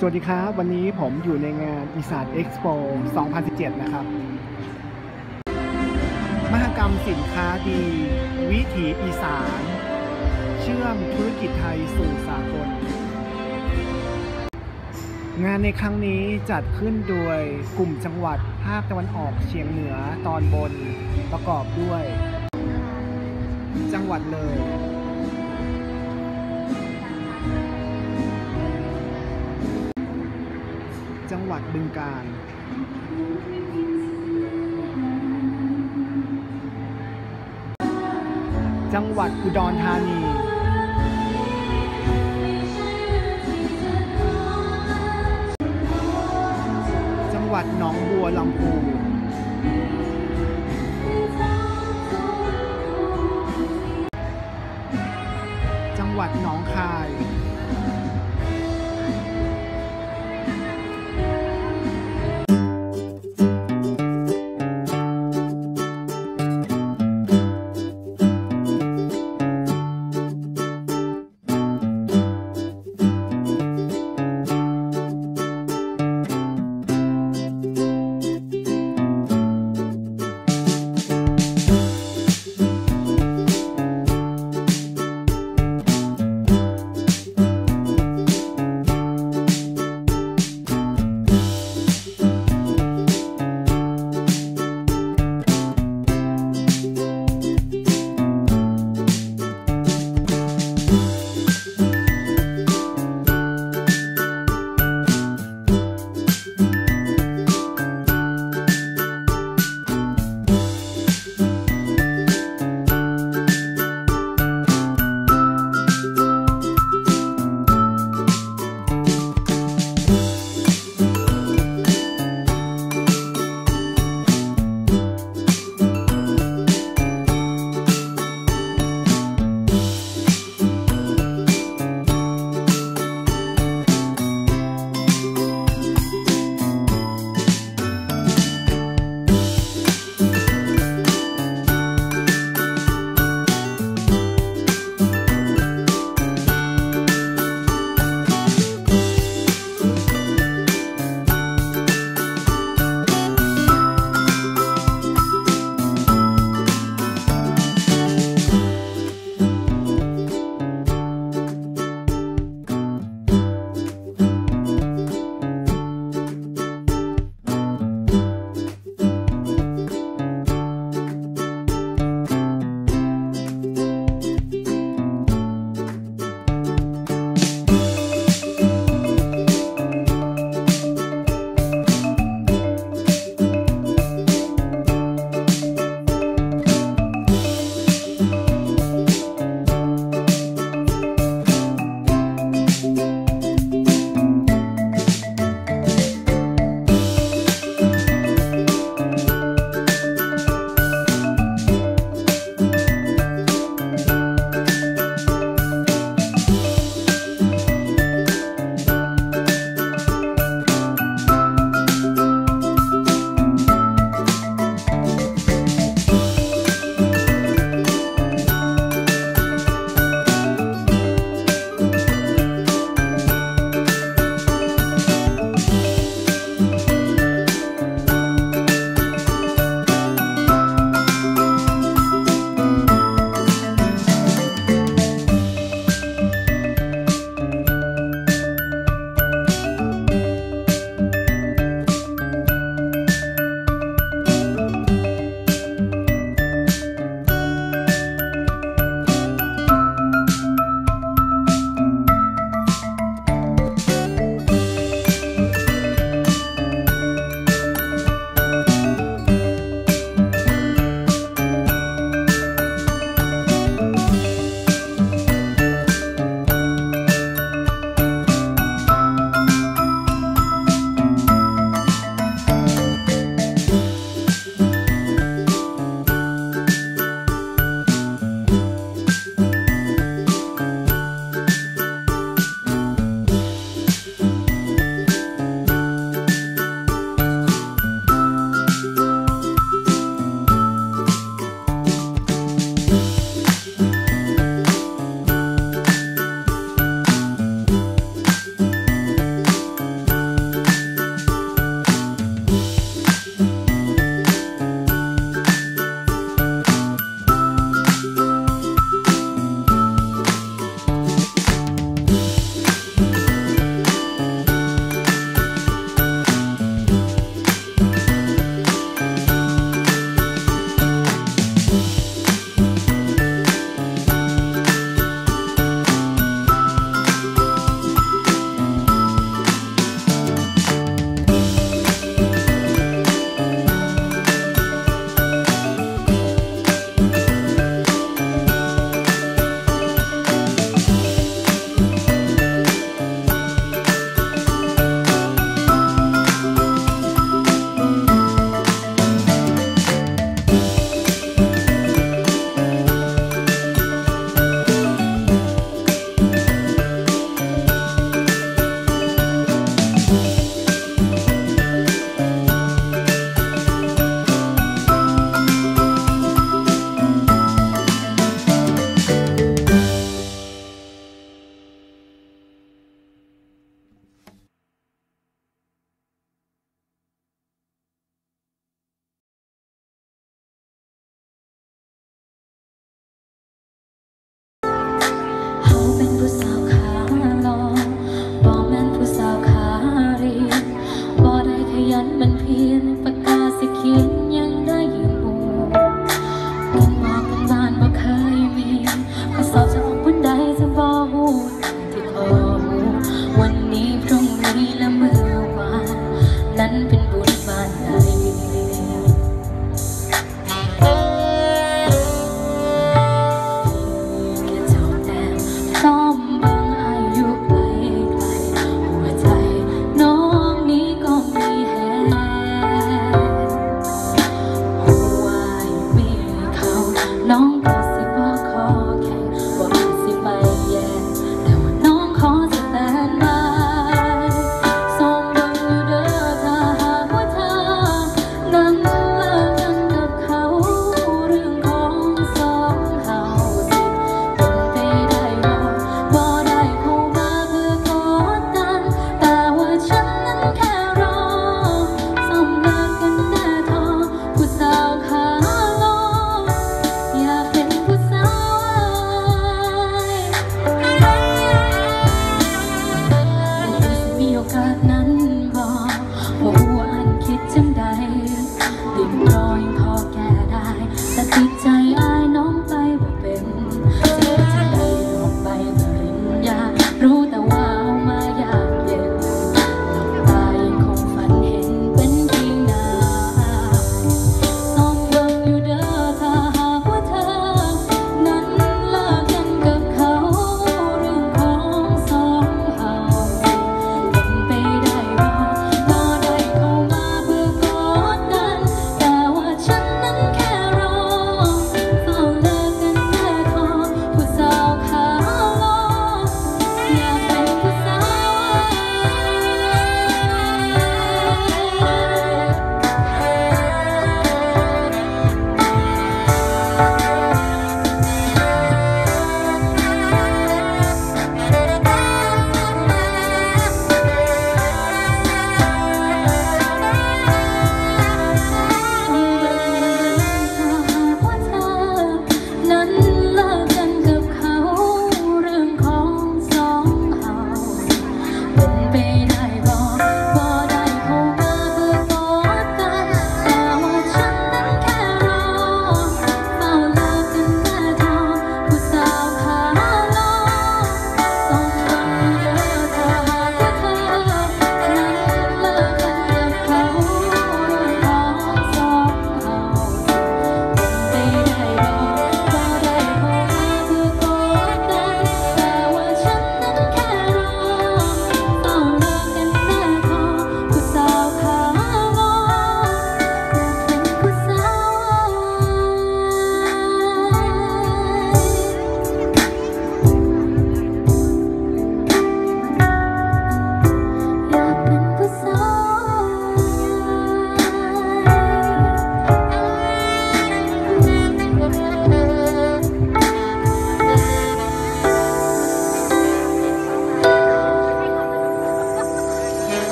สวัสดีครับวันนี้ผมอยู่ในงานอีสานเอ็กซ์โป 2017 นะครับมหกรรมสินค้าดีวิถีอีสานเชื่อมธุรกิจไทยสู่สากลงานในครั้งนี้จัดขึ้นโดยกลุ่มจังหวัดภาคตะวันออกเฉียงเหนือตอนบนประกอบด้วยจังหวัดเลยจังหวัดบึงกาฬจังหวัดอุดรธานีจังหวัดหนองบัวลำพูจังหวัดหนองคาย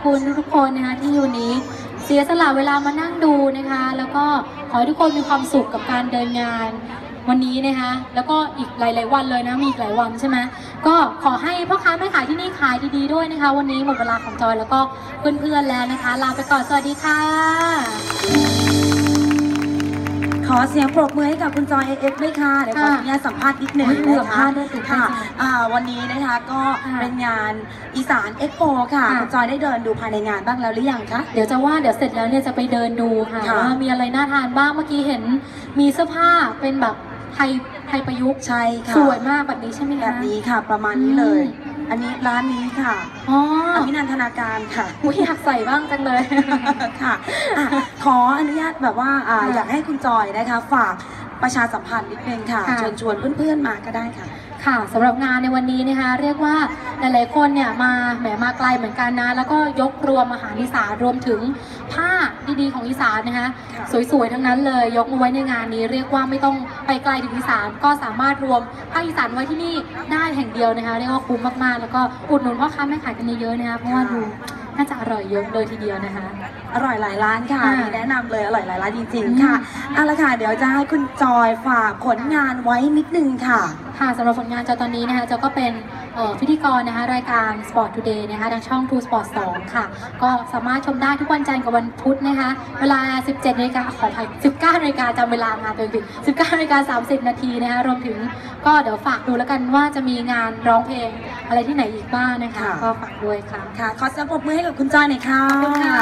คุณทุกคนนะคะที่อยู่นี้เสียสละเวลามานั่งดูนะคะแล้วก็ขอให้ทุกคนมีความสุขกับการเดินงานวันนี้นะคะแล้วก็อีกหลายๆวันเลยนะมีอีกหลายวันใช่ไหมก็ขอให้พ่อค้าแม่ขายที่นี่ขายดีๆด้วยนะคะวันนี้หมดเวลาของจอยแล้วก็เพื่อนๆแล้วนะคะลาไปก่อนสวัสดีค่ะขอเสียงปรบมือให้กับคุณจอยเอฟด้วยค่ะเดี๋ยวขออนุญาตสัมภาษณ์นิดหนึ่งนะคะค่ะวันนี้นะคะก็เป็นงานอีสานเอ็กโปค่ะคุณจอยได้เดินดูภายในงานบ้างแล้วหรือยังคะเดี๋ยวเสร็จแล้วเนี่ยจะไปเดินดูค่ะว่ามีอะไรน่าทานบ้างเมื่อกี้เห็นมีเสื้อผ้าเป็นแบบไทยประยุกต์ใช่ค่ะสวยมากแบบนี้ใช่ไหมคะแบบนี้ค่ะประมาณนี้เลยอันนี้ร้านนี้ค่ะอ๋อพินันทนาการค่ะอยากใส่บ้างจังเลยค่ะขออนุญาตแบบว่าอยากให้คุณจอยนะคะฝากประชาสัมพันธ์นิดนึงค่ะเชิญชวนเพื่อนๆมาก็ได้ค่ะค่ะสำหรับงานในวันนี้นะคะเรียกว่าหลายๆคนเนี่ยมาไกลเหมือนกันนะแล้วก็ยกรวมอาหารอีสานรวมถึงผ้าดีๆของอีสานนะคะสวยๆทั้งนั้นเลยยกมาไว้ในงานนี้เรียกว่าไม่ต้องไปไกลถึงอีสานก็สามารถรวมผ้าอีสานไว้ที่นี่ได้แห่งเดียวนะคะเรียกว่าคุ้มมากๆแล้วก็อุดหนุนพ่อค้าแม่ขายกันเยอะๆนะคะเพราะว่าดูน่าจะอร่อยเยอะเลยทีเดียวนะคะอร่อยหลายร้านค่ะแนะนำเลยอร่อยหลายร้านจริงๆค่ะเอาละค่ะเดี๋ยวจะให้คุณจอยฝากผลงานไว้นิดนึงค่ะค่ะสำหรับผลงานจอยตอนนี้นะคะจอยก็เป็นพิธีกรนะคะรายการ Sport Today นะคะทางช่อง True Sport 2 ค่ะก็สามารถชมได้ทุกวันจันทร์กับวันพุธนะคะเวลา 17 นาฬิกาขออภัย 19 นาฬิกาจำเวลางานตัวเองผิด 19 นาฬิกา 30 นาทีนะคะรวมถึงก็เดี๋ยวฝากดูแล้วกันว่าจะมีงานร้องเพลงอะไรที่ไหนอีกบ้างนะคะก็ฝากด้วยค่ะค่ะขอเสียงปรบมือให้กับคุณจอยหน่อยค่ะขอบคุณค่ะ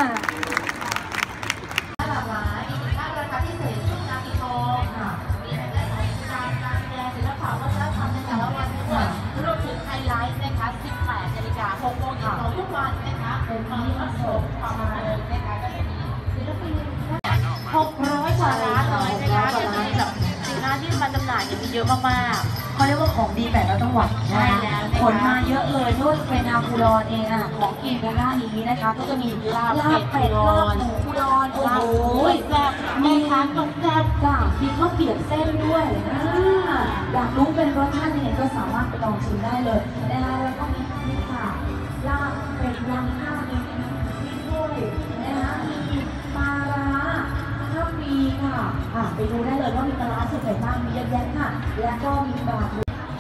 600 กว่าร้านเลยนะคะที่แบบสินค้าที่มาจำหน่ายมีเยอะมากๆเขาเรียกว่าของดีแต่ละจังหวัดใช่แล้วผลมาเยอะเลยด้วยเป็นทางอุดรเองอ่ะของกินในหน้านี้นะคะก็จะมีลาบเป็ดลาบหมูอุดรโอ้โหแซ่บมีทั้งแซ่บจ้ะมีข้าวเปียกเส้นด้วยอยากรู้เป็นรสชาติยังไงก็สามารถไปลองชิมได้เลยนะคะแล้วก็มีนี่ค่ะลาบเป็ดยำข้าวมีด้วยนะคะมีปลาร้าก็มีค่ะไปดูได้เลยว่ามีปลาร้าสุดไหนบ้างมีเยอะแยะค่ะและก็มีปลา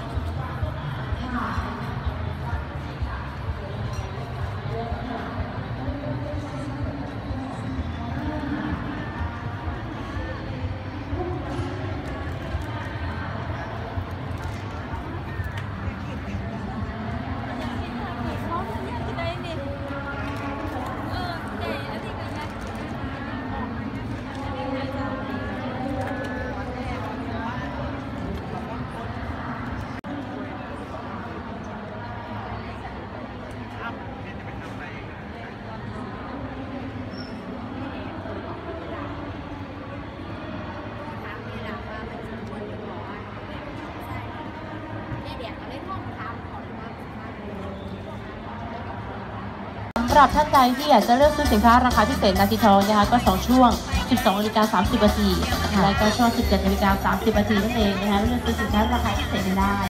สำหรับท่านใดที่อยากจะเลือกซื้อสินค้าราคาพิเศษนาทีทองนะคะก็2ช่วง 12:30 นาทีและก็ช่วง 17:30 นาทีนั่นเองนะคะเลือกซื้อสินค้าราคาพิเศษได้